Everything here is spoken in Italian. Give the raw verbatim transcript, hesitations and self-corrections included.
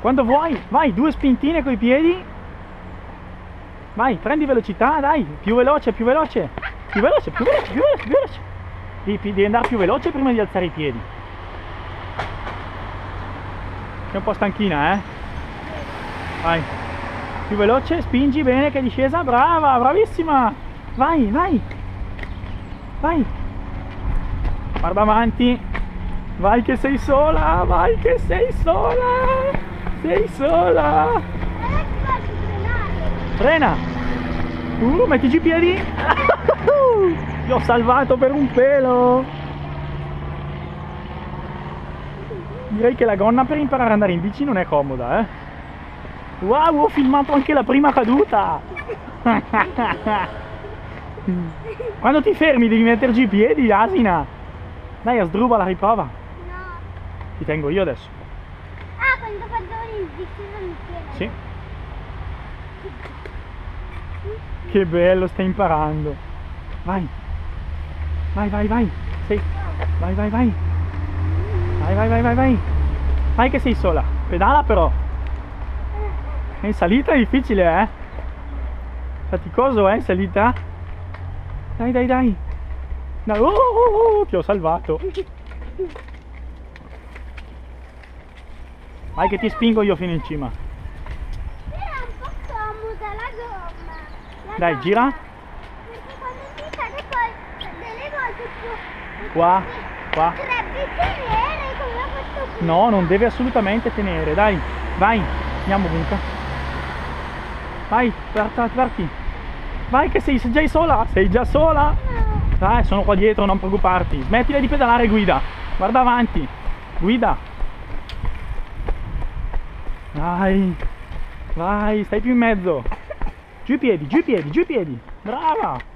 Quando vuoi, vai, due spintine coi piedi. Vai, prendi velocità, dai, più veloce, più veloce. Più veloce, più veloce, più veloce, più veloce. Devi, devi andare più veloce prima di alzare i piedi. Sei un po' stanchina, eh? Vai. Più veloce, spingi bene che è discesa, brava, bravissima. Vai, vai. Vai. Guarda avanti. Vai che sei sola, vai che sei sola. Sei sola. Frena. Uh, mettici i piedi. Ti ho salvato per un pelo. Direi che la gonna per imparare ad andare in bici non è comoda, eh. Wow, ho filmato anche la prima caduta. Quando ti fermi devi metterci i piedi, asina. Dai, a sdruba la riprova. No. Ti tengo io adesso. Ah, quando vado in bici non mi Sì. Che bello, stai imparando. Vai. Vai, vai, vai. Sei. Vai, vai, vai. Vai, vai, vai, vai, vai. Vai che sei sola. Pedala però. In salita è difficile, eh? Faticoso, eh, in salita? Dai, dai, dai. Dai. Oh, oh, oh, ti ho salvato. Vai che ti spingo io fino in cima. È un po' comoda la gomma. La Dai, gomma. gira. Perché quando si cade poi delle volte più... Qua, qua. Potrebbe tenere come questo qui. No, non deve assolutamente tenere. Dai, vai. Andiamo ovunque. Vai, parti, parti. Vai che sei già sola. Sei già sola. No. Dai, sono qua dietro, non preoccuparti. Smettila di pedalare, guida. Guarda avanti. Guida. Vai. Vai, stai più in mezzo. Giù i piedi, giù i piedi, giù i piedi. Brava.